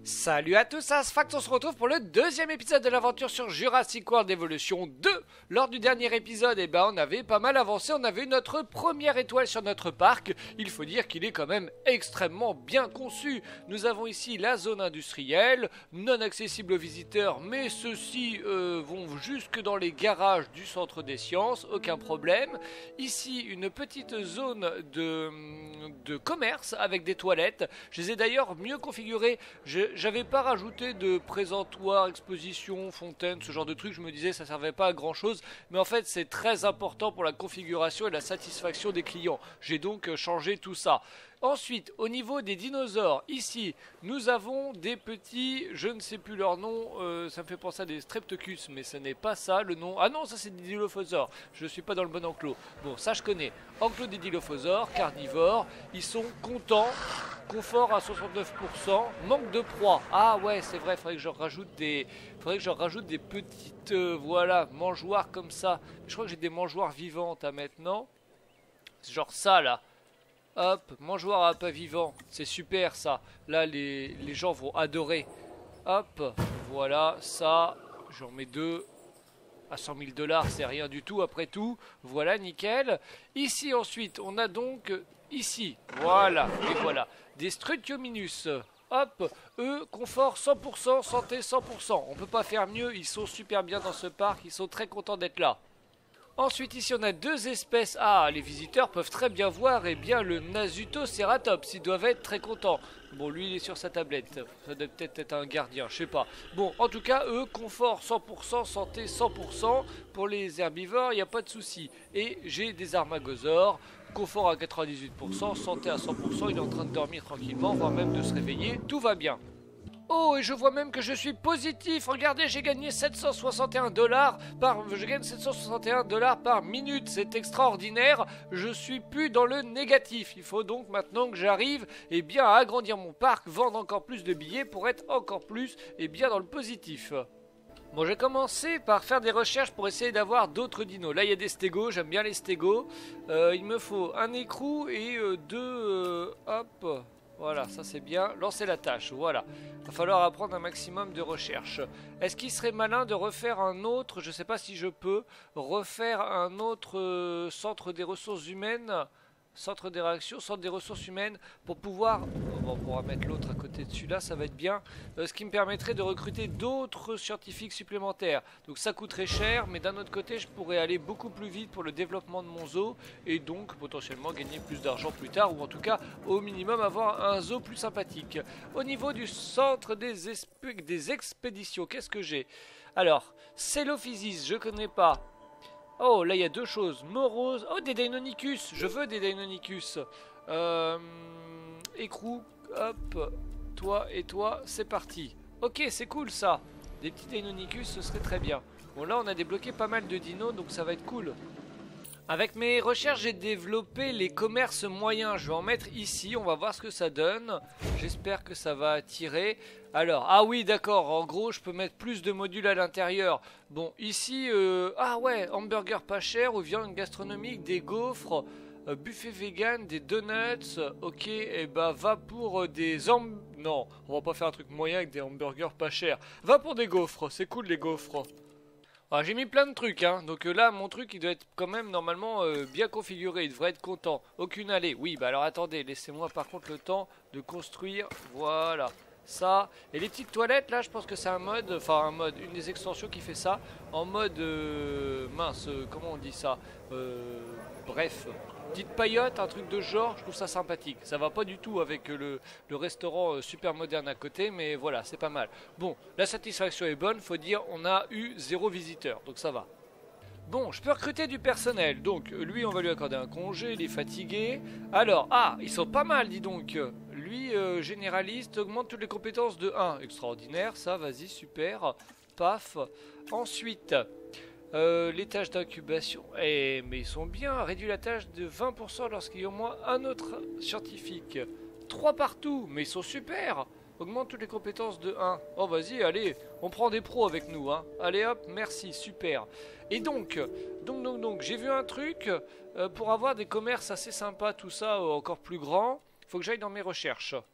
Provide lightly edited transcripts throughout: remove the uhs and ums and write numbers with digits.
Salut à tous, c'est Asfax, on se retrouve pour le deuxième épisode de l'aventure sur Jurassic World Evolution 2. Lors du dernier épisode, on avait pas mal avancé, on avait eu notre première étoile sur notre parc. Il faut dire qu'il est quand même extrêmement bien conçu. Nous avons ici la zone industrielle, non accessible aux visiteurs, mais ceux-ci vont jusque dans les garages du centre des sciences, aucun problème. Ici, une petite zone de commerce avec des toilettes. Je les ai d'ailleurs mieux configurées. J'avais pas rajouté de présentoir, exposition, fontaine, ce genre de trucs. Je me disais ça servait pas à grand chose, mais en fait c'est très important pour la configuration et la satisfaction des clients. J'ai donc changé tout ça. Ensuite, au niveau des dinosaures, ici, nous avons des petits, je ne sais plus leur nom, ça me fait penser à des Streptococcus, mais ce n'est pas ça le nom. Ah non, ça c'est des Dilophosaures, je ne suis pas dans le bon enclos. Bon, ça je connais. Enclos des Dilophosaures, carnivores, ils sont contents, confort à 69%, manque de proie. Ah ouais, c'est vrai, il faudrait que je rajoute des petites, voilà, mangeoires comme ça. Je crois que j'ai des mangeoires vivantes à maintenant. C'est genre ça là. Hop, mangeoire à appât vivant, c'est super ça. Là, les gens vont adorer. Hop, voilà, ça, j'en mets deux. À 100 000 $, c'est rien du tout après tout. Voilà, nickel. Ici, ensuite, on a donc, ici, voilà, et voilà, des Strutiominus. Hop, eux, confort 100%, santé 100%. On peut pas faire mieux, ils sont super bien dans ce parc, ils sont très contents d'être là. Ensuite, ici, on a deux espèces. Ah, les visiteurs peuvent très bien voir le Nasutoceratops. Ils doivent être très contents. Bon, lui, il est sur sa tablette. Ça doit peut-être être un gardien, je sais pas. Bon, en tout cas, eux, confort 100%, santé 100%. Pour les herbivores, il n'y a pas de souci. Et j'ai des armagosaures. Confort à 98%, santé à 100%. Il est en train de dormir tranquillement, voire même de se réveiller. Tout va bien. Oh, et je vois même que je suis positif. Regardez, j'ai gagné 761 $ je gagne 761 $ par minute. C'est extraordinaire. Je suis plus dans le négatif. Il faut donc maintenant que j'arrive à agrandir mon parc, vendre encore plus de billets pour être encore plus dans le positif. Bon, j'ai commencé par faire des recherches pour essayer d'avoir d'autres dinos. Là, il y a des stégos, j'aime bien les stégos. Il me faut un écrou et deux... hop... Voilà, ça c'est bien. Lancer la tâche, voilà. Il va falloir apprendre un maximum de recherche. Est-ce qu'il serait malin de refaire un autre, je ne sais pas si je peux, refaire un autre centre des ressources humaines, centre des réactions, centre des ressources humaines, pour pouvoir, bon, on pourra mettre l'autre à côté de celui-là, ça va être bien, ce qui me permettrait de recruter d'autres scientifiques supplémentaires. Donc ça coûterait cher, mais d'un autre côté, je pourrais aller beaucoup plus vite pour le développement de mon zoo, et donc potentiellement gagner plus d'argent plus tard, ou en tout cas, au minimum, avoir un zoo plus sympathique. Au niveau du centre des expéditions, qu'est-ce que j'ai? Alors, Célophysis, je connais pas. Oh, là il y a deux choses. Morose. Oh, des Deinonychus. Je veux des Deinonychus. Écrou. Hop. Toi et toi, c'est parti. Ok, c'est cool ça. Des petits Deinonychus, ce serait très bien. Bon, là on a débloqué pas mal de dinos, donc ça va être cool. Avec mes recherches, j'ai développé les commerces moyens. Je vais en mettre ici, on va voir ce que ça donne. J'espère que ça va attirer. Alors, ah oui, d'accord, en gros, je peux mettre plus de modules à l'intérieur. Bon, ici, ah ouais, hamburger pas cher ou viande gastronomique, des gaufres, buffet vegan, des donuts. Ok, et bah va pour Non, on va pas faire un truc moyen avec des hamburgers pas chers. Va pour des gaufres, c'est cool les gaufres. Ah, j'ai mis plein de trucs, hein. Donc là, mon truc, il doit être quand même normalement bien configuré. Il devrait être content. Aucune allée. Oui, bah alors attendez, laissez-moi par contre le temps de construire. Voilà, ça. Et les petites toilettes, là, je pense que c'est une des extensions qui fait ça. En mode, mince, comment on dit ça? Bref. Petite paillote, un truc de genre, je trouve ça sympathique. Ça va pas du tout avec le restaurant super moderne à côté, mais voilà, c'est pas mal. Bon, la satisfaction est bonne, faut dire, on a eu 0 visiteur, donc ça va. Bon, je peux recruter du personnel, donc lui on va lui accorder un congé, il est fatigué. Alors, ah, ils sont pas mal, dis donc. Lui, généraliste, augmente toutes les compétences de 1. Extraordinaire, ça, vas-y, super. Paf. Ensuite... les tâches d'incubation, mais ils sont bien, réduit la tâche de 20% lorsqu'il y a au moins un autre scientifique. 3 partout, mais ils sont super. Augmente toutes les compétences de 1. Oh vas-y, allez, on prend des pros avec nous, hein. Allez hop, merci, super. Et donc j'ai vu un truc, pour avoir des commerces assez sympas, tout ça, encore plus grand, faut que j'aille dans mes recherches.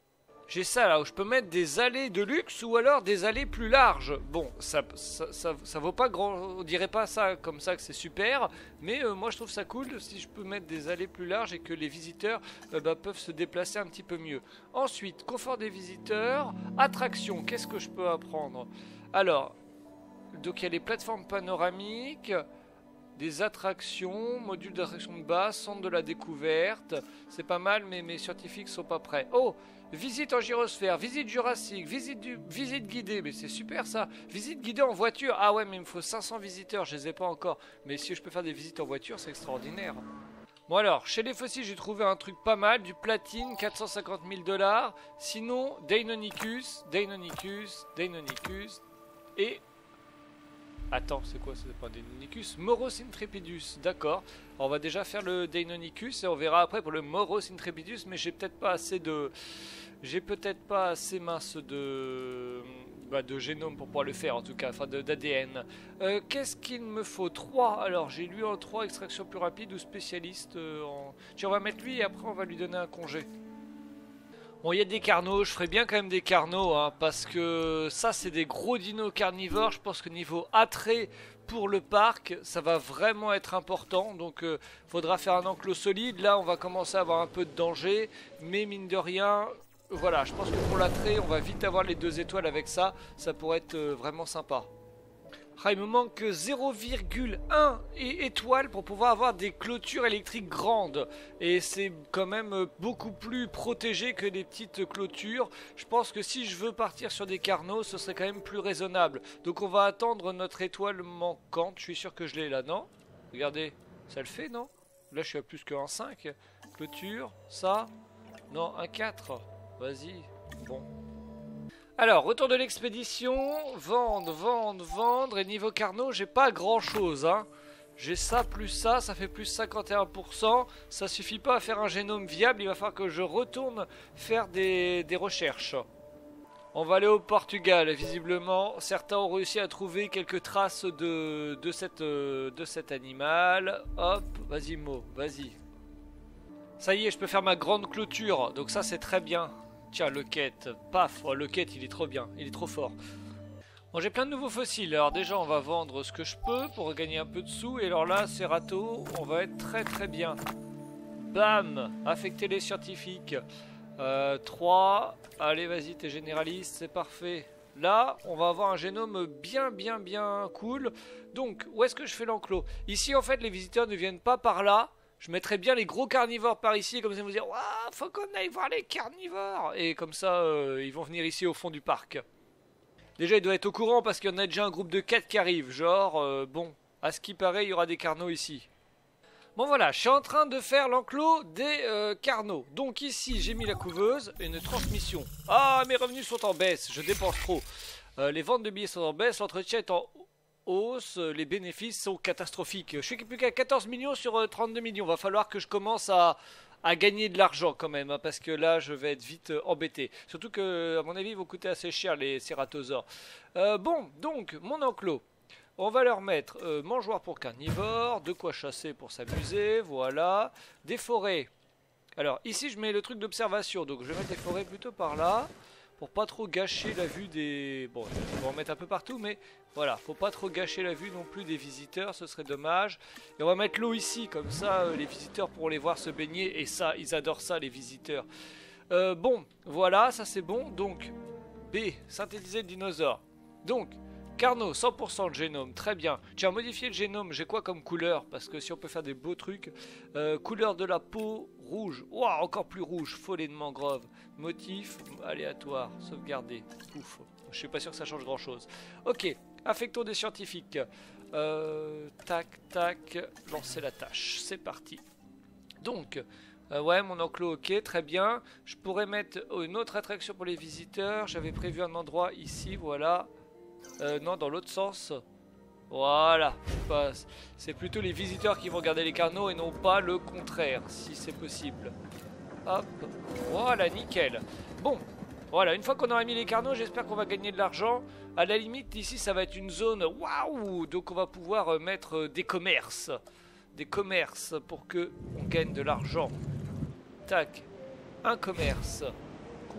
J'ai ça là où je peux mettre des allées de luxe ou alors des allées plus larges. Bon, ça vaut pas grand, on dirait pas ça comme ça que c'est super, mais moi je trouve ça cool si je peux mettre des allées plus larges et que les visiteurs peuvent se déplacer un petit peu mieux. Ensuite, confort des visiteurs, attraction, qu'est-ce que je peux apprendre? Alors, donc il y a les plateformes panoramiques, des attractions, module d'attraction de base, centre de la découverte, c'est pas mal mais mes scientifiques sont pas prêts. Oh, visite en gyrosphère, visite jurassique, visite guidée, mais c'est super ça. Visite guidée en voiture, ah ouais mais il me faut 500 visiteurs, je les ai pas encore. Mais si je peux faire des visites en voiture, c'est extraordinaire. Bon alors, chez les fossiles j'ai trouvé un truc pas mal, du platine, 450 000 $. Sinon, Deinonychus, et... Attends, c'est quoi? C'est pas Deinonychus, Moros intrepidus, d'accord. On va déjà faire le Deinonychus et on verra après pour le Moros intrepidus, mais j'ai peut-être pas assez de... J'ai peut-être pas assez mince de génome pour pouvoir le faire en tout cas, enfin d'ADN. Qu'est-ce qu'il me faut? 3. Alors j'ai lui en 3, extraction plus rapide ou spécialiste en... Tiens, on va mettre lui et après on va lui donner un congé. Bon, il y a des carnaux, je ferai bien quand même des carnaux, hein, parce que ça c'est des gros dinos carnivores. Je pense que niveau attrait pour le parc, ça va vraiment être important. Donc faudra faire un enclos solide. Là on va commencer à avoir un peu de danger, mais mine de rien, voilà, je pense que pour l'attrait on va vite avoir les 2 étoiles avec ça. Ça pourrait être vraiment sympa. Ah, il me manque 0,1 étoile pour pouvoir avoir des clôtures électriques grandes. Et c'est quand même beaucoup plus protégé que des petites clôtures. Je pense que si je veux partir sur des carnaux, ce serait quand même plus raisonnable. Donc on va attendre notre étoile manquante. Je suis sûr que je l'ai là, non? Regardez, ça le fait, non? Là je suis à plus que 1,5. Clôture, ça? Non, 1,4. Vas-y, bon. Alors, retour de l'expédition, vendre, et niveau carnot, j'ai pas grand chose, hein. J'ai ça plus ça fait plus 51%, ça suffit pas à faire un génome viable, il va falloir que je retourne faire des recherches. On va aller au Portugal, visiblement, certains ont réussi à trouver quelques traces de cet animal. Hop, vas-y Mo, vas-y. Ça y est, je peux faire ma grande clôture, donc ça c'est très bien. Tiens, Loquette, paf, oh, Loquette il est trop bien, il est trop fort. Bon, j'ai plein de nouveaux fossiles, alors déjà on va vendre ce que je peux pour gagner un peu de sous. Et alors là, Cerato, on va être très très bien. Bam, affecter les scientifiques. 3, allez vas-y, t'es généraliste, c'est parfait. Là, on va avoir un génome bien cool. Donc, où est-ce que je fais l'enclos? Ici en fait, les visiteurs ne viennent pas par là. Je mettrais bien les gros carnivores par ici, comme ça vous dire, waouh, faut qu'on aille voir les carnivores. Et comme ça, ils vont venir ici au fond du parc. Déjà, il doit être au courant parce qu'il y en a déjà un groupe de 4 qui arrive. Genre, bon, à ce qui paraît, il y aura des carnaux ici. Bon voilà, je suis en train de faire l'enclos des carnaux. Donc ici, j'ai mis la couveuse et une transmission. Ah, mes revenus sont en baisse, je dépense trop. Les ventes de billets sont en baisse, l'entretien est en hausse, les bénéfices sont catastrophiques. Je suis plus qu'à 14 millions sur 32 millions. Va falloir que je commence à gagner de l'argent quand même, hein, parce que là je vais être vite embêté. Surtout que à mon avis ils vont coûter assez cher les cératosaures. Bon, donc mon enclos. On va leur mettre mangeoire pour carnivores, de quoi chasser pour s'amuser, voilà. Des forêts. Alors ici je mets le truc d'observation, donc je vais mettre des forêts plutôt par là. Pour pas trop gâcher la vue des... Bon, je vais en mettre un peu partout, mais voilà, faut pas trop gâcher la vue non plus des visiteurs, ce serait dommage. Et on va mettre l'eau ici, comme ça les visiteurs pourront les voir se baigner, et ça, ils adorent ça les visiteurs. Bon, voilà, ça c'est bon. Donc, B, synthétiser le dinosaure. Donc, Carnot, 100% de génome, très bien. Tiens, modifier le génome, j'ai quoi comme couleur? Parce que si on peut faire des beaux trucs. Couleur de la peau, rouge. Ouah, encore plus rouge, follet de mangrove. Motif, aléatoire, sauvegarder. Ouf, je suis pas sûr que ça change grand chose. Ok, affectons des scientifiques. Tac, lancer la tâche, c'est parti. Donc, ouais, mon enclos, ok, très bien. Je pourrais mettre une autre attraction pour les visiteurs. J'avais prévu un endroit ici, voilà. Non, dans l'autre sens. Voilà. C'est plutôt les visiteurs qui vont regarder les carnaux et non pas le contraire, si c'est possible. Hop. Voilà, nickel. Bon. Voilà, une fois qu'on aura mis les carnaux, j'espère qu'on va gagner de l'argent. À la limite, ici, ça va être une zone... Waouh! Donc on va pouvoir mettre des commerces. Des commerces pour que on gagne de l'argent. Tac. Un commerce.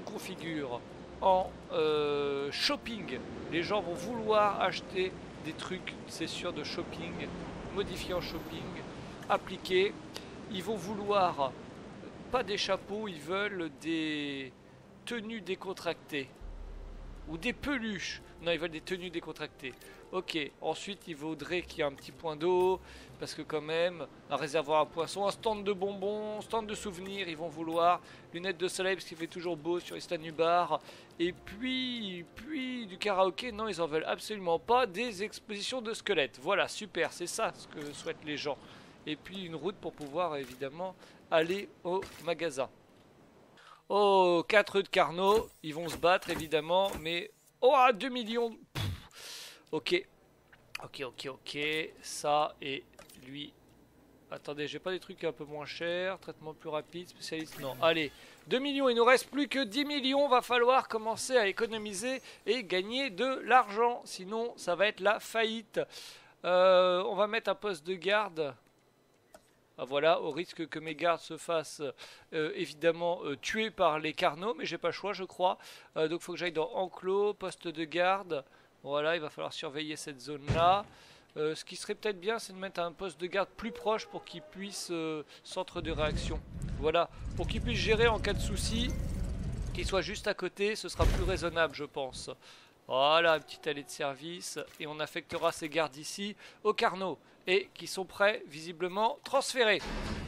configure en shopping. Les gens vont vouloir acheter des trucs, c'est sûr, de shopping. Modifier en shopping. Appliquer. Ils vont vouloir pas des chapeaux, ils veulent des tenues décontractées. Ou des peluches. Non, ils veulent des tenues décontractées. Ok, ensuite il faudrait qu'il y ait un petit point d'eau. Parce que quand même, un réservoir à poissons, un stand de bonbons, un stand de souvenirs, ils vont vouloir. Lunettes de soleil parce qu'il fait toujours beau sur Istanbul. Et puis du karaoké, non, ils en veulent absolument pas. Des expositions de squelettes. Voilà, super, c'est ça ce que souhaitent les gens. Et puis une route pour pouvoir évidemment aller au magasin. Oh, 4 œufs de Carnot, ils vont se battre évidemment, mais... Oh, 2 millions. Ok. Ok. Ça et lui. Attendez, j'ai pas des trucs un peu moins chers. Traitement plus rapide, spécialiste. Non, allez. 2 millions, il nous reste plus que 10 millions. Va falloir commencer à économiser et gagner de l'argent. Sinon, ça va être la faillite. On va mettre un poste de garde. Ah, voilà, au risque que mes gardes se fassent évidemment tuer par les Carnots, mais j'ai pas le choix, je crois. Donc il faut que j'aille dans enclos, poste de garde. Voilà, il va falloir surveiller cette zone-là. Ce qui serait peut-être bien, c'est de mettre un poste de garde plus proche pour qu'il puisse centre de réaction. Voilà, pour qu'il puisse gérer en cas de souci, qu'il soit juste à côté, ce sera plus raisonnable, je pense. Voilà, une petite allée de service. Et on affectera ces gardes ici au Carnot. Et qui sont prêts, visiblement, transférés.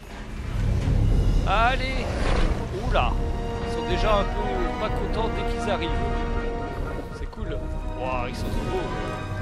Allez. Oula. Ils sont déjà un peu pas contents dès qu'ils arrivent. C'est cool. Wow, ils sont trop beaux.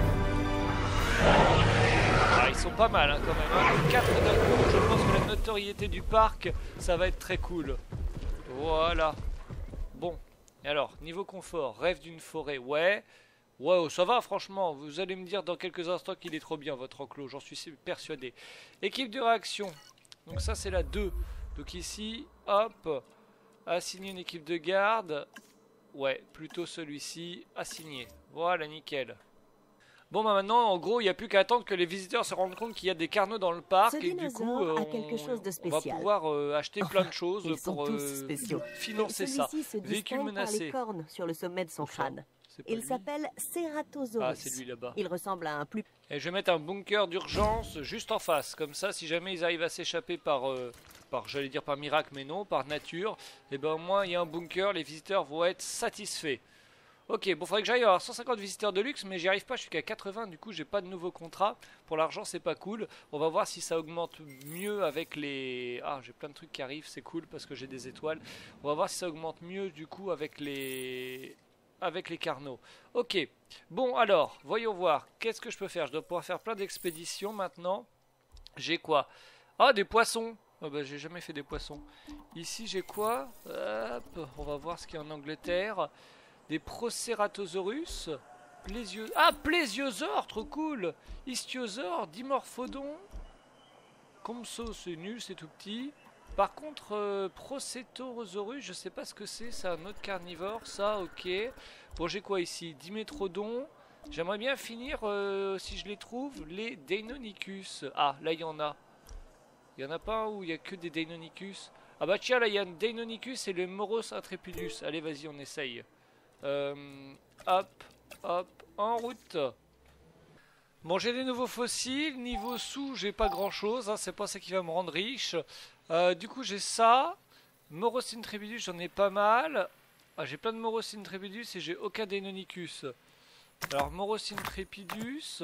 Ah, ils sont pas mal hein, quand même. Hein. 4 d'un coup, je pense que la notoriété du parc, ça va être très cool. Voilà. Bon. Et alors, niveau confort, rêve d'une forêt, ouais. Wow, ça va franchement, vous allez me dire dans quelques instants qu'il est trop bien votre enclos, j'en suis persuadé. Équipe de réaction, donc ça c'est la 2. Donc ici, hop, assigner une équipe de garde. Ouais, plutôt celui-ci, assigné. Voilà, nickel. Bon bah maintenant, en gros, il n'y a plus qu'à attendre que les visiteurs se rendent compte qu'il y a des Carnots dans le parc. Et du coup, on va pouvoir acheter plein de choses pour financer ça. Véhicule menacé. Les cornes sur le sommet de son crâne. Il s'appelle Ceratosaurus. Ah, c'est lui là-bas. Il ressemble à un plus... Et je vais mettre un bunker d'urgence juste en face. Comme ça, si jamais ils arrivent à s'échapper par j'allais dire par miracle, mais non, par nature, et ben au moins il y a un bunker, les visiteurs vont être satisfaits. Ok, bon, faudrait que j'aille avoir 150 visiteurs de luxe, mais j'y arrive pas, je suis qu'à 80, du coup j'ai pas de nouveau contrat. Pour l'argent, c'est pas cool. On va voir si ça augmente mieux avec les... Ah, j'ai plein de trucs qui arrivent, c'est cool parce que j'ai des étoiles. On va voir si ça augmente mieux du coup avec les Carnots. Ok, bon alors, voyons voir. Qu'est-ce que je peux faire? Je dois pouvoir faire plein d'expéditions maintenant. J'ai quoi? Ah, des poissons. Oh bah, j'ai jamais fait des poissons. Ici, j'ai quoi? Hop, on va voir ce qu'il y a en Angleterre. Des Proceratosaurus. Plésiosaure, trop cool. Istiosaure, Dimorphodon. Compso, c'est nul, c'est tout petit. Par contre, Procetosaurus, je sais pas ce que c'est un autre carnivore, ça, ok. Bon, j'ai quoi ici? Dimétrodon. J'aimerais bien finir, si je les trouve, les Deinonychus. Ah, là, il y en a. Il y en a pas un où il y a que des Deinonychus. Ah bah tiens, là, il y a un Deinonychus et le Moros intrepidus. Allez, vas-y, on essaye. Hop, en route. Bon, j'ai des nouveaux fossiles. Niveau sous, j'ai pas grand-chose. Hein, c'est pas ça qui va me rendre riche. Du coup, j'ai ça. Moros intrepidus, j'en ai pas mal. Ah, j'ai plein de Moros intrepidus et j'ai aucun Deinonychus. Alors, Moros intrepidus.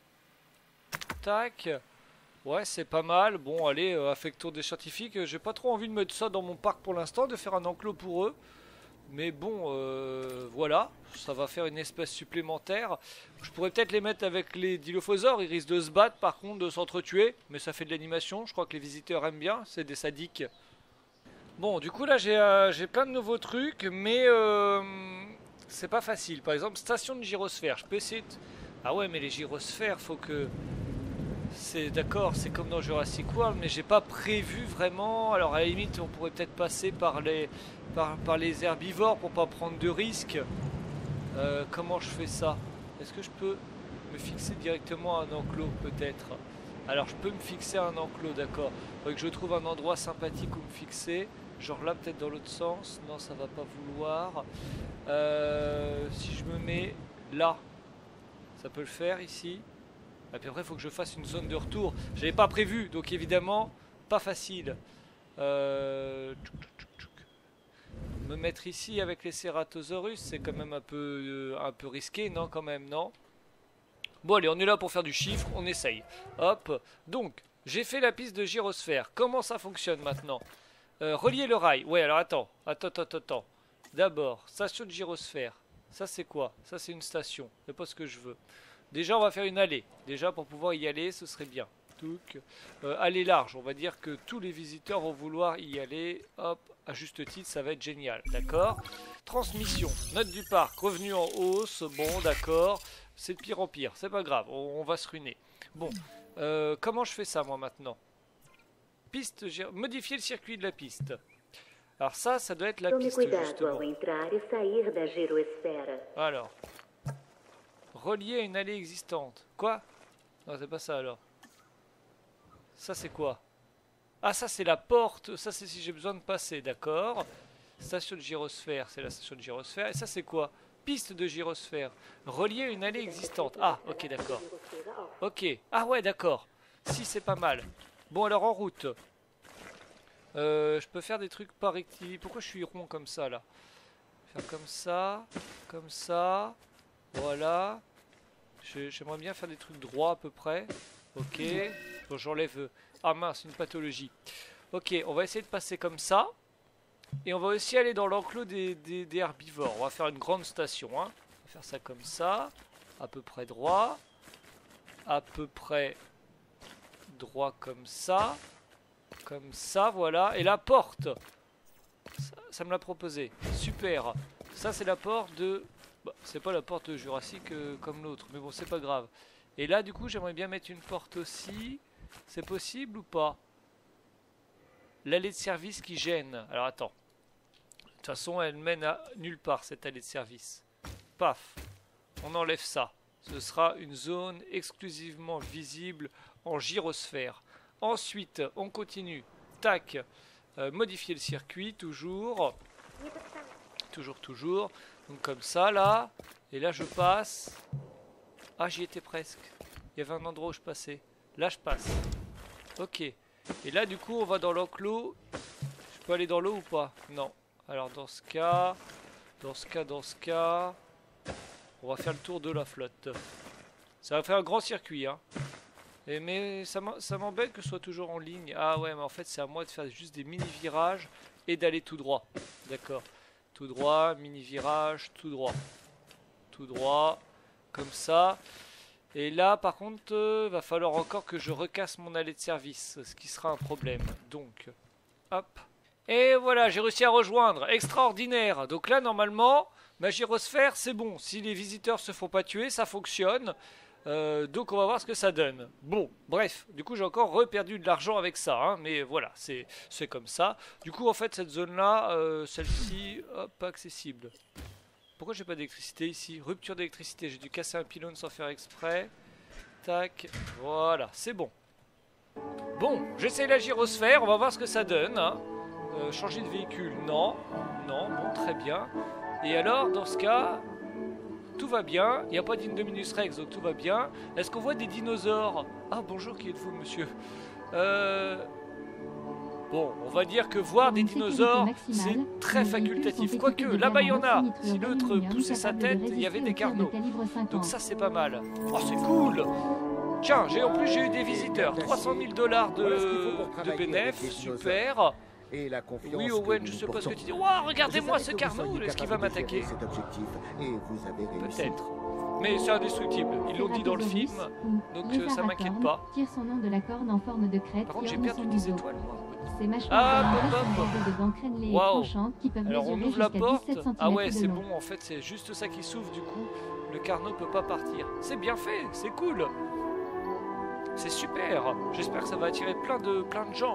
Tac. Ouais, c'est pas mal. Bon, allez, affectons des scientifiques. J'ai pas trop envie de mettre ça dans mon parc pour l'instant, de faire un enclos pour eux. Mais bon, voilà, ça va faire une espèce supplémentaire. Je pourrais peut-être les mettre avec les dilophosaures, ils risquent de se battre par contre, de s'entretuer. Mais ça fait de l'animation, je crois que les visiteurs aiment bien, c'est des sadiques. Bon, du coup là j'ai plein de nouveaux trucs, mais c'est pas facile. Par exemple, station de gyrosphère, je peux essayer de... Ah ouais, mais les gyrosphères, faut que... C'est d'accord, c'est comme dans Jurassic World, mais j'ai pas prévu vraiment. Alors à la limite, on pourrait peut-être passer par les herbivores pour pas prendre de risques. Comment je fais ça? Est-ce que je peux me fixer directement un enclos peut-être? Alors je peux me fixer un enclos, d'accord. Il faudrait que je trouve un endroit sympathique où me fixer. Genre là, peut-être dans l'autre sens. Non, ça va pas vouloir. Si je me mets là, ça peut le faire ici. Et puis après, il faut que je fasse une zone de retour. J'avais pas prévu, donc évidemment, pas facile. Me mettre ici avec les Ceratosaurus, c'est quand même un peu risqué, non? Quand même, non? Bon, allez, on est là pour faire du chiffre, on essaye. Hop. Donc, j'ai fait la piste de gyrosphère. Comment ça fonctionne maintenant? Relier le rail. Ouais, alors attends. D'abord, station de gyrosphère. Ça, c'est quoi? Ça, c'est une station. C'est pas ce que je veux. Déjà, on va faire une allée. Déjà, pour pouvoir y aller, ce serait bien. Allée large. On va dire que tous les visiteurs vont vouloir y aller. Hop, à juste titre, ça va être génial. D'accord? Transmission. Note du parc. Revenu en hausse. Bon, d'accord. C'est de pire en pire. C'est pas grave. On va se ruiner. Bon. Comment je fais ça, moi, maintenant? Piste. Modifier le circuit de la piste. Alors ça doit être la piste, justement. Alors. Relié à une allée existante. Quoi? Non, c'est pas ça, alors. Ça, c'est quoi? Ah, ça, c'est la porte. Ça, c'est si j'ai besoin de passer, d'accord. Station de gyrosphère, c'est la station de gyrosphère. Et ça, c'est quoi? Piste de gyrosphère. Relié à une allée existante. Ah, ok, d'accord. Ok. Ah ouais, d'accord. Si, c'est pas mal. Bon, alors, en route. Je peux faire des trucs pas rectifiés. Pourquoi je suis rond comme ça, là? Faire comme ça. Comme ça. Voilà. J'aimerais bien faire des trucs droits, à peu près. Ok. Bon, j'enlève... Ah mince, une pathologie. Ok, on va essayer de passer comme ça. Et on va aussi aller dans l'enclos des herbivores. On va faire une grande station. Hein. On va faire ça comme ça. À peu près droit. À peu près droit comme ça. Comme ça, voilà. Et la porte. Ça me l'a proposé. Super. Ça, c'est la porte de... Bah, c'est pas la porte jurassique comme l'autre. Mais bon, c'est pas grave. Et là, du coup, j'aimerais bien mettre une porte aussi. C'est possible ou pas? L'allée de service qui gêne. Alors, attends. De toute façon, elle mène à nulle part, cette allée de service. Paf. On enlève ça. Ce sera une zone exclusivement visible en gyrosphère. Ensuite, on continue. Tac. Modifier le circuit, toujours. Toujours. Donc comme ça, là. Et là, je passe. Ah, j'y étais presque. Il y avait un endroit où je passais. Là, je passe. Ok. Et là, du coup, on va dans l'enclos. Je peux aller dans l'eau ou pas? Non. Alors, dans ce cas... on va faire le tour de la flotte. Ça va faire un grand circuit, hein. Mais ça m'embête que ce soit toujours en ligne. Ah ouais, mais en fait, c'est à moi de faire juste des mini-virages et d'aller tout droit. D'accord. Tout droit, mini-virage, tout droit. Tout droit, comme ça. Et là, par contre, va falloir encore que je recasse mon allée de service, ce qui sera un problème. Donc, hop. Et voilà, j'ai réussi à rejoindre. Extraordinaire. Donc là, normalement, ma gyrosphère, c'est bon. Si les visiteurs se font pas tuer, ça fonctionne. Donc on va voir ce que ça donne. Bon, bref, du coup j'ai encore reperdu de l'argent avec ça, hein, mais voilà, c'est comme ça. Du coup en fait cette zone-là, celle-ci, pas accessible. Pourquoi j'ai pas d'électricité ici? Rupture d'électricité, j'ai dû casser un pylône sans faire exprès. Tac, voilà, c'est bon. Bon, j'essaye la gyrosphère, on va voir ce que ça donne. Hein. Changer de véhicule, non, bon, très bien. Et alors, dans ce cas... Tout va bien, il n'y a pas d'Indominus Rex, donc tout va bien. Est-ce qu'on voit des dinosaures? Ah, bonjour, qui êtes-vous, monsieur? Bon, on va dire que voir des dinosaures, c'est très facultatif. Quoique, là-bas, il y en a. Si l'autre poussait sa tête, il y avait des carnaux. Donc ça, c'est pas mal. Oh, c'est cool! Tiens, en plus, j'ai eu des visiteurs. 300 000 $ de bénéfices, super. Et la confiance oui, Owen, je sais pas ce que tu dis. Waouh, regardez-moi ce carnot, est-ce qu'il va m'attaquer? Peut-être. Mais c'est indestructible, ils l'ont dit dans le film, donc ça m'inquiète pas. Par contre, j'ai perdu des étoiles, moi. Ah, waouh. Alors on ouvre la porte. Ah ouais, c'est bon, en fait, c'est juste ça qui s'ouvre, du coup, le carnot peut pas partir. C'est bien fait, c'est cool. C'est super. J'espère que ça va attirer plein de gens.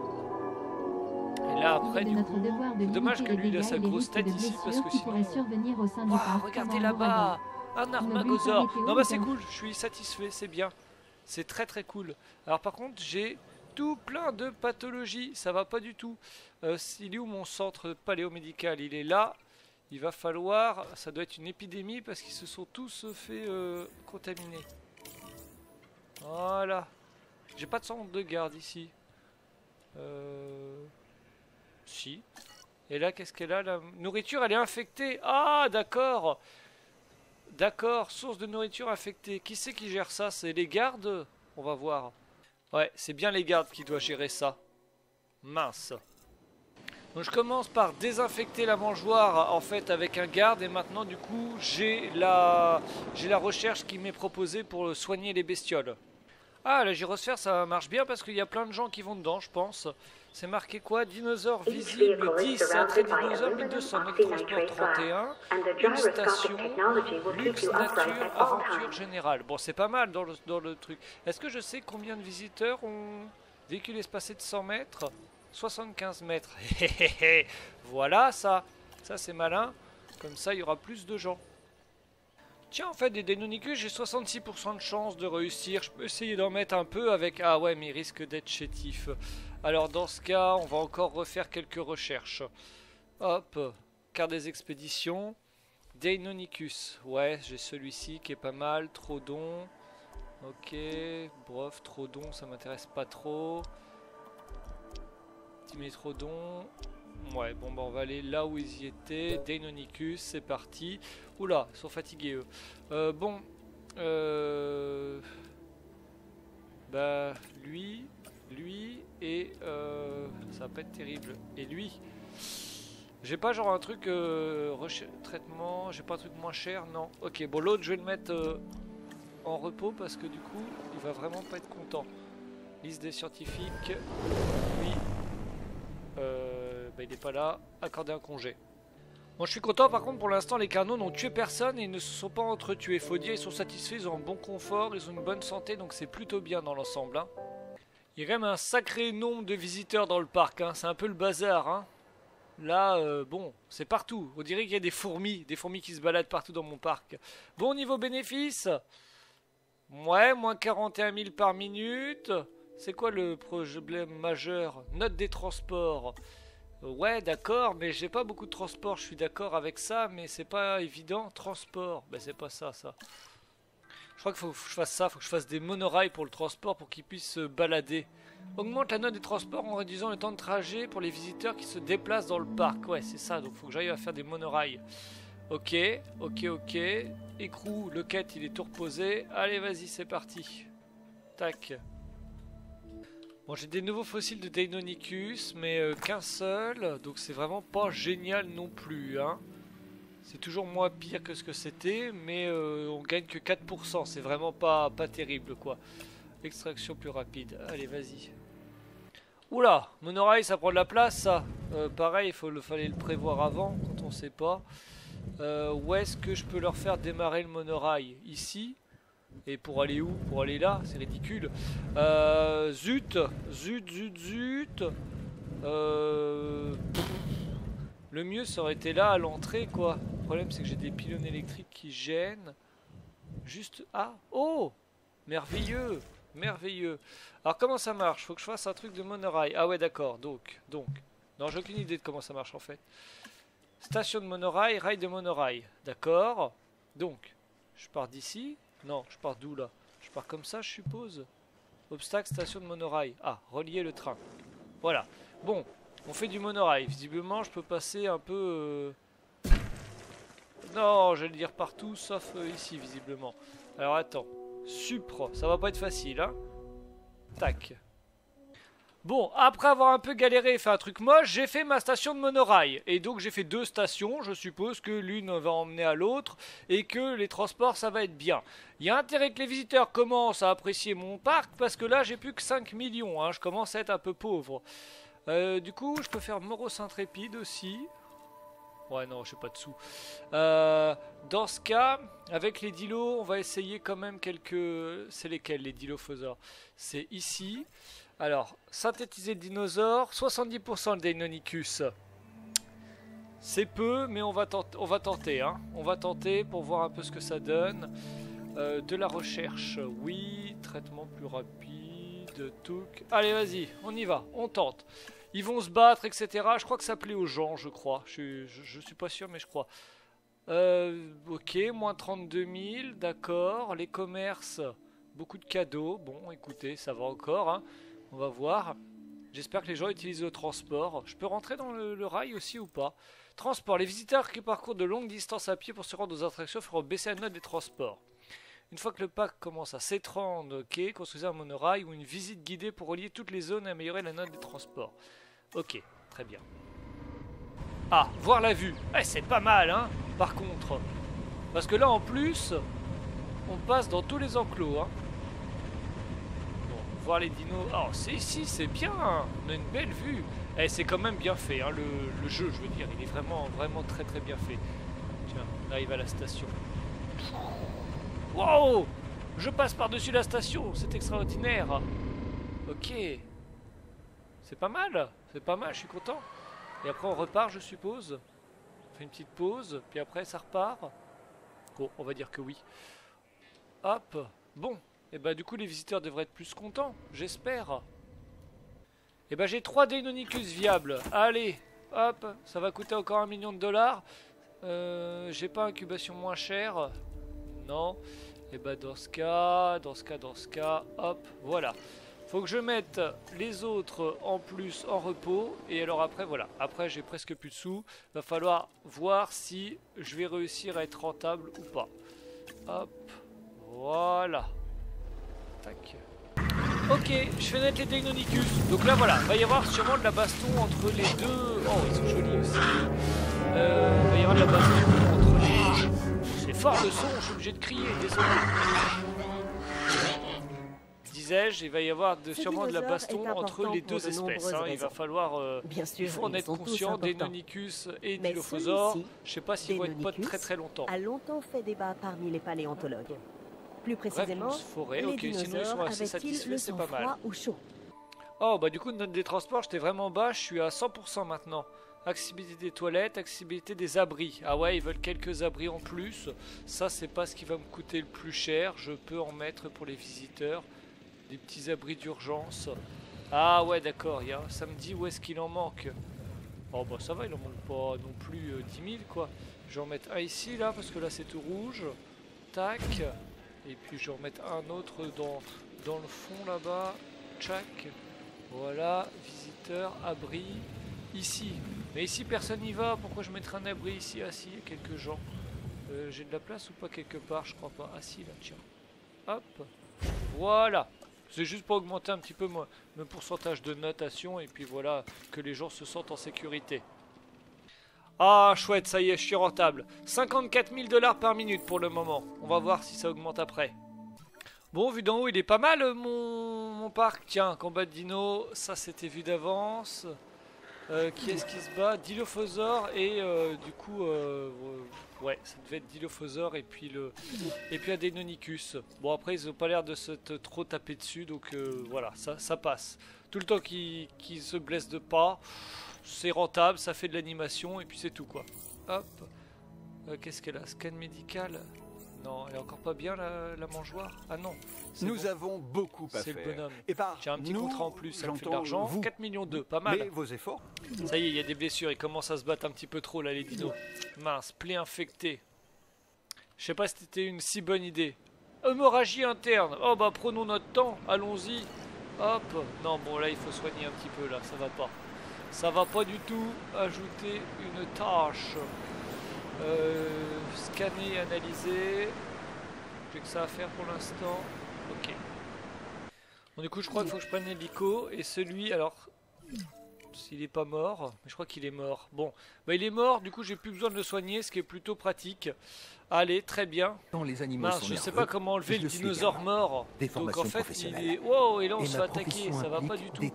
Et là après du coup, c'est dommage que lui il a sa grosse tête ici parce que sinon... Oh, regardez là-bas, un armagosaure. Non bah c'est cool, je suis satisfait, c'est bien. C'est très très cool. Alors par contre j'ai tout plein de pathologies. Ça va pas du tout. Il est où mon centre paléomédical? Il est là. Il va falloir... Ça doit être une épidémie parce qu'ils se sont tous fait contaminer. Voilà. J'ai pas de centre de garde ici. Si. Et là, qu'est-ce qu'elle a? La nourriture, elle est infectée. Ah, d'accord. D'accord, source de nourriture infectée. Qui c'est qui gère ça? C'est les gardes? On va voir. Ouais, c'est bien les gardes qui doivent gérer ça. Mince. Donc je commence par désinfecter la mangeoire en fait avec un garde. Et maintenant du coup j'ai la recherche qui m'est proposée pour soigner les bestioles. Ah, la gyrosphère ça marche bien parce qu'il y a plein de gens qui vont dedans je pense. C'est marqué quoi? Dinosaure visible 10, attrait dinosaure 1200, notre transport 31, une station, luxe, nature, aventure générale. Bon, c'est pas mal dans le truc. Est-ce que je sais combien de visiteurs ont véhicule espacé de 100 mètres? 75 mètres. Voilà ça. Ça c'est malin. Comme ça il y aura plus de gens. Tiens, en fait, des Deinonychus, j'ai 66% de chance de réussir. Je peux essayer d'en mettre un peu avec... Ah ouais, mais il risque d'être chétif. Alors, dans ce cas, on va encore refaire quelques recherches. Hop, carte des expéditions. Deinonychus. Ouais, j'ai celui-ci qui est pas mal. Troodon. Ok, bref, Troodon, ça m'intéresse pas trop. Dimétrodon. Ouais, bon bah on va aller là où ils y étaient. Deinonychus, c'est parti. Oula, ils sont fatigués eux. Bon. Bah, lui et... ça va pas être terrible. Et lui. J'ai pas genre un truc... traitement, j'ai pas un truc moins cher, non. Ok, bon l'autre je vais le mettre en repos parce que du coup, il va vraiment pas être content. Liste des scientifiques. Lui. Bah il n'est pas là, accorder un congé. Bon, je suis content, par contre pour l'instant les carnaux n'ont tué personne et ils ne se sont pas entretués. Faut dire, ils sont satisfaits, ils ont un bon confort, ils ont une bonne santé, donc c'est plutôt bien dans l'ensemble. Hein. Il y a quand même un sacré nombre de visiteurs dans le parc, hein. C'est un peu le bazar. Hein. Là, bon, c'est partout. On dirait qu'il y a des fourmis qui se baladent partout dans mon parc. Bon, niveau bénéfice, ouais, moins 41 000 par minute. C'est quoi le problème majeur? Note des transports. Ouais, d'accord, mais j'ai pas beaucoup de transport, je suis d'accord avec ça, mais c'est pas évident. Transport, ben c'est pas ça. Je crois qu'il faut que je fasse ça, faut que je fasse des monorails pour le transport pour qu'ils puissent se balader. Augmente la note des transports en réduisant le temps de trajet pour les visiteurs qui se déplacent dans le parc. Ouais, c'est ça, donc faut que j'arrive à faire des monorails. Ok. Écrou, le quête, il est tout reposé. Allez, vas-y, c'est parti. Tac. Bon, j'ai des nouveaux fossiles de Deinonychus, mais qu'un seul, donc c'est vraiment pas génial non plus, hein. C'est toujours moins pire que ce que c'était, mais on gagne que 4%, c'est vraiment pas terrible, quoi. Extraction plus rapide, allez, vas-y. Oula, monorail, ça prend de la place, ça. Pareil, fallait le prévoir avant, quand on sait pas. Où est-ce que je peux leur faire démarrer le monorail? Ici? Et pour aller où? Pour aller là? C'est ridicule. Zut. Le mieux ça aurait été là à l'entrée quoi. Le problème c'est que j'ai des pylônes électriques qui gênent. Juste... Ah! Oh! Merveilleux! Alors comment ça marche? Faut que je fasse un truc de monorail. Ah ouais d'accord. Donc. Non j'ai aucune idée de comment ça marche en fait. Station de monorail, rail de monorail. D'accord. Donc, je pars d'ici. Non, je pars d'où là? Je pars comme ça, je suppose. Obstacle, station de monorail. Ah, relier le train. Voilà. Bon, on fait du monorail. Visiblement, je peux passer un peu... Non, je vais le dire partout, sauf ici, visiblement. Alors, attends. Supre, ça va pas être facile, hein. Tac. Bon, après avoir un peu galéré et fait un truc moche, j'ai fait ma station de monorail. Et donc j'ai fait 2 stations, je suppose que l'une va emmener à l'autre et que les transports ça va être bien. Il y a intérêt que les visiteurs commencent à apprécier mon parc parce que là j'ai plus que 5 millions, hein, je commence à être un peu pauvre. Du coup je peux faire Moros Intrépide aussi. Ouais non, j'ai pas de sous. Dans ce cas, avec les dilos, on va essayer quand même quelques... C'est lesquels les dilophosaures? C'est ici. Alors, synthétiser le dinosaure, 70% le Deinonychus. C'est peu, mais on va tenter. Hein. On va tenter pour voir un peu ce que ça donne. De la recherche, oui. Traitement plus rapide. de Touk. Allez, vas-y, on y va, on tente. Ils vont se battre, etc. Je crois que ça plaît aux gens, je crois. Je suis pas sûr, mais je crois. Ok, moins 32 000, d'accord. Les commerces, beaucoup de cadeaux. Bon, écoutez, ça va encore, hein. On va voir. J'espère que les gens utilisent le transport. Je peux rentrer dans le rail aussi ou pas? Transport. Les visiteurs qui parcourent de longues distances à pied pour se rendre aux attractions feront baisser la note des transports. Une fois que le parc commence à s'étendre, ok, construisez un monorail ou une visite guidée pour relier toutes les zones et améliorer la note des transports. Ok, très bien. Ah, voir la vue. Eh, c'est pas mal, hein, par contre. Parce que là, en plus, on passe dans tous les enclos, hein. Voir les dinos. Oh, c'est ici, c'est bien. On a une belle vue. Et c'est quand même bien fait, hein, le jeu, je veux dire. Il est vraiment très bien fait. Tiens, on arrive à la station. Wow! Je passe par-dessus la station. C'est extraordinaire. Ok. C'est pas mal. C'est pas mal, je suis content. Et après, on repart, je suppose. On fait une petite pause. Puis après, ça repart. Bon, on va dire que oui. Hop. Bon. Et bah du coup les visiteurs devraient être plus contents, j'espère. Et bah j'ai 3 Deinonychus viables. Allez, hop, ça va coûter encore 1 million de dollars. J'ai pas incubation moins chère. Non. Et bah dans ce cas, hop, voilà. Faut que je mette les autres en plus en repos. Et alors après, voilà. Après j'ai presque plus de sous. Va falloir voir si je vais réussir à être rentable ou pas. Hop, voilà. Tac. Ok, je fais naître les Deinonychus. Donc là voilà, va y avoir sûrement de la baston entre les deux. Oh, ils sont jolis aussi. Va y avoir de la baston entre les. C'est fort le son, je suis obligé de crier, désolé. Disais-je, il va y avoir sûrement de la baston entre les deux espèces. Hein. Il va falloir. Il faut en être conscient. Deinonychus et Dilophosaure. Je sais pas s'ils vont être potes très longtemps. A longtemps fait débat parmi les paléontologues. Plus précisément, forêt. les Ok, sinon ils sont assez satisfaits, c'est pas mal. Ou chaud. Oh bah du coup note des transports, j'étais vraiment bas, je suis à 100% maintenant. Accessibilité des toilettes, accessibilité des abris. Ah ouais, ils veulent quelques abris en plus. Ça c'est pas ce qui va me coûter le plus cher. Je peux en mettre pour les visiteurs. Des petits abris d'urgence. Ah ouais d'accord, ça me dit où est-ce qu'il en manque. Oh bah ça va, il en manque pas non plus 10 000 quoi. Je vais en mettre un ici là, parce que là c'est tout rouge. Tac. Et puis je vais remettre un autre dans le fond là-bas. Tchac. Voilà, visiteur, abri. Ici. Mais ici personne n'y va. Pourquoi je mettrais un abri ici? Ah si, il y a quelques gens. J'ai de la place ou pas quelque part? Je crois pas. Ah si, là, tiens. Hop. Voilà. C'est juste pour augmenter un petit peu mon pourcentage de notation. Et puis voilà, que les gens se sentent en sécurité. Ah chouette, ça y est, je suis rentable. 54 000 $ par minute pour le moment. On va voir si ça augmente après. Bon, vu d'en haut, il est pas mal mon parc. Tiens, combat de dino, ça c'était vu d'avance. Qui est-ce qui se bat? Dilophosaure et du coup, ouais, ça devait être Dilophosaure et puis un Deinonychus. Bon, après, ils ont pas l'air de se trop taper dessus, donc voilà, ça passe. Tout le temps qu'ils se blessent de pas. C'est rentable, ça fait de l'animation et puis c'est tout quoi. Hop. Qu'est-ce qu'elle a? Scan médical? Non, elle est encore pas bien la mangeoire. Ah non. Nous avons beaucoup à faire. C'est le bonhomme. Et par j'ai un petit contrat en plus, ça me fait de j'entends l'argent. vous. 4 millions 2, pas mal. Mais vos efforts. Ça y est, il y a des blessures, ils commencent à se battre un petit peu trop là les dinos. Mince, plaie infectée. Je sais pas si c'était une si bonne idée. Hémorragie interne. Oh bah prenons notre temps, allons-y. Hop. Non bon là il faut soigner un petit peu là, ça va pas. Ça va pas du tout. Ajouter une tâche. Scanner, analyser. J'ai que ça à faire pour l'instant. Ok. Bon du coup je crois qu'il faut que je prenne l'hélico. Et celui, alors... S'il est pas mort, mais je crois qu'il est mort. Bon, bah il est mort, du coup j'ai plus besoin de le soigner, ce qui est plutôt pratique. Allez, très bien. Quand les animaux mince, sont je sais nerveux, pas comment enlever le dinosaure mort. Donc en fait il est... Wow, et là on se fait attaquer, ça va pas du tout.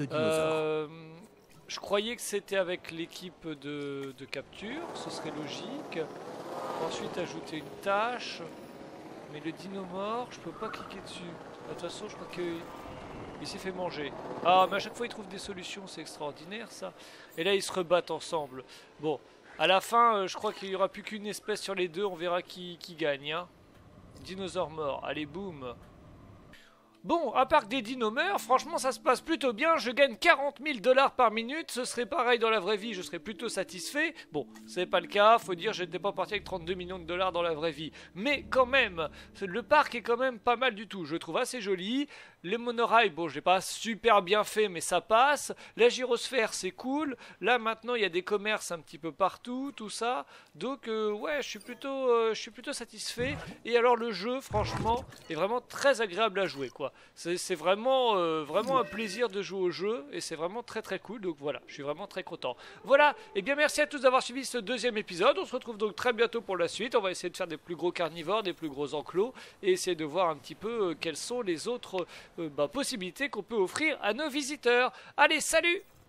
Je croyais que c'était avec l'équipe de capture, ce serait logique. Ensuite ajouter une tâche. Mais le dino mort, je peux pas cliquer dessus. De toute façon je crois que... il s'est fait manger. Ah, mais à chaque fois, ils trouvent des solutions. C'est extraordinaire, ça. Et là, ils se rebattent ensemble. Bon, à la fin, je crois qu'il n'y aura plus qu'une espèce sur les deux. On verra qui gagne. Hein. Dinosaure mort. Allez, boum. Bon, à part que des dinos meurent, franchement ça se passe plutôt bien, je gagne 40 000 $ par minute, ce serait pareil dans la vraie vie, je serais plutôt satisfait. Bon, c'est pas le cas, faut dire j'étais pas parti avec 32 millions de dollars dans la vraie vie. Mais quand même, le parc est quand même pas mal du tout, je le trouve assez joli. Les monorails, bon je l'ai pas super bien fait mais ça passe. La gyrosphère c'est cool. Là maintenant il y a des commerces un petit peu partout, tout ça. Donc ouais je suis plutôt satisfait. Et alors le jeu franchement est vraiment très agréable à jouer quoi. C'est vraiment, vraiment un plaisir de jouer au jeu et c'est vraiment très très cool. Donc voilà, je suis vraiment très content. Voilà, et bien merci à tous d'avoir suivi ce deuxième épisode. On se retrouve donc très bientôt pour la suite. On va essayer de faire des plus gros carnivores, des plus gros enclos et essayer de voir un petit peu quels sont les autres possibilités qu'on peut offrir à nos visiteurs. Allez, salut!